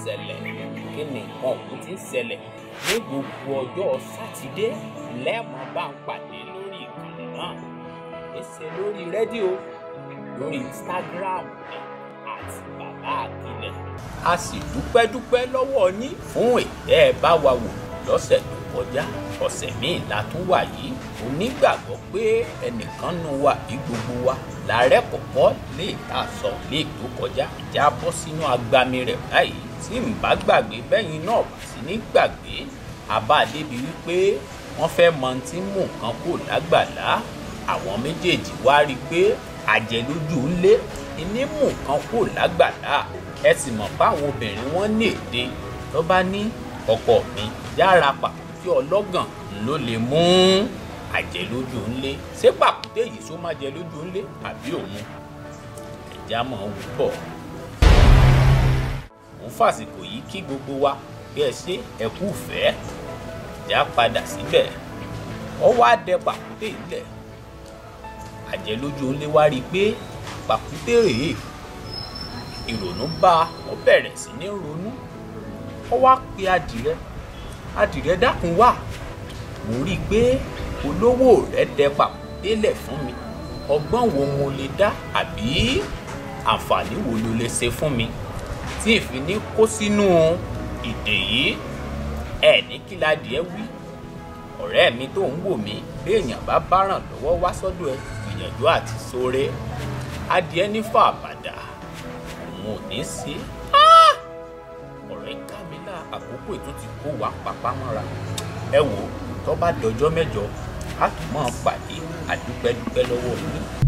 ṣẹlẹ̀ kí ni nǹkan ọ̀hún ti ń ṣẹlẹ̀ ní gbogbo ọjọ́ sátidé lẹ́ẹ̀mọ́ bá ń pàdé lórí ìkànnì náà èsè lórí rédíò lórí Instagram àti bàbá àkìlẹ̀. A sì dúpẹ́ lọ́wọ́ yín fún ètẹ́ bá wa wò lọ́sẹ̀ tó kọjá ọ̀sẹ̀ míì la tún wà yìí. Onígbàgbọ́ pé ẹnìkan nù wà bí gbogbo wa làárẹ̀ kọ̀kọ́ lè tà sọ lè tó kọjá ìjà bọ́ sínú agbami rẹ̀ báyìí tí n bá gbàgbé bẹ́yìn náà bá sí ní gbàgbé àbá débi wípé wọ́n fẹ́ mọ tí mú nǹkan kò lágbàlá àwọn méjèèjì wá rí i pé àjẹlójú ńlé ní mú nǹkan kò lágbàlá ẹ sì mọ̀ báwọn obìnrin wọn ní èdè tó bá ní ọkọ mi yára pàkúté ọlọ́gàn ló lè mú àjẹlójú ńlé ṣé pàkúté yìí só má jẹ lójú ńlé àbí òun ẹ̀já mọ̀ ń wúbọ̀. Mo fàsìkò yìí kí gbogbo wa bí ẹ ṣe ẹ kú fẹ́ ìjà padà síbẹ̀ ọ wá dẹ pàkúté ilẹ̀ àjẹlójú ńlé wá rí i pé pàkúté rèé ìrònú bá ọ bẹ̀rẹ̀ sí ní ronú ọ wá pe adìrẹ dákun wá mo rí i pé olówó rẹ dẹ pàkúté lẹ̀ fún mi ọgbọ́n wo mo lè dá àbí àǹfààní wo ló lè ṣe fún mi tí ìfi ní kó sínú ìdè yìí ẹ ní kí ládìẹ wí ọ̀rẹ́ mi tó ń wò mí bí èèyàn bá bá ràn lọ́wọ́ wá sọ́dọ̀ ẹ gbìyànjú àti sóore adìẹ ní fà bàdà òun ò ní sí ọ̀rẹ́ kámílà àkókò ètò ti kó wa papá mọ́ra ẹ wò tó bá dọjọ́ mẹ́jọ a tún máa pàdé àdúpẹ́ lọ́wọ́ yín.